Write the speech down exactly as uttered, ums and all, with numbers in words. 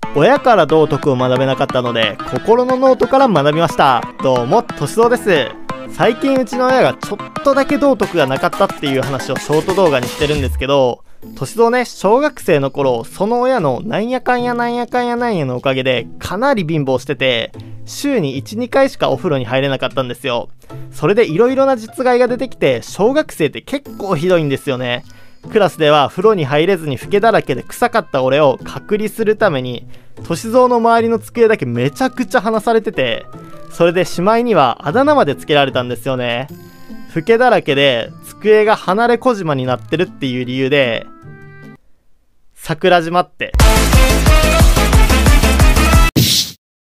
親から道徳を学べなかったので心のノートから学びました。どうもとしぞうです。最近うちの親がちょっとだけ道徳がなかったっていう話をショート動画にしてるんですけど、としぞうね、小学生の頃その親のなんやかんやなんやかんやなんやのおかげでかなり貧乏してて、週にいち、にかいしかお風呂に入れなかったんですよ。それでいろいろな実害が出てきて、小学生って結構ひどいんですよね。クラスでは風呂に入れずにフケだらけで臭かった俺を隔離するためにとしぞうの周りの机だけめちゃくちゃ離されてて、それでしまいにはあだ名までつけられたんですよね。フケだらけで机が離れ小島になってるっていう理由で桜島って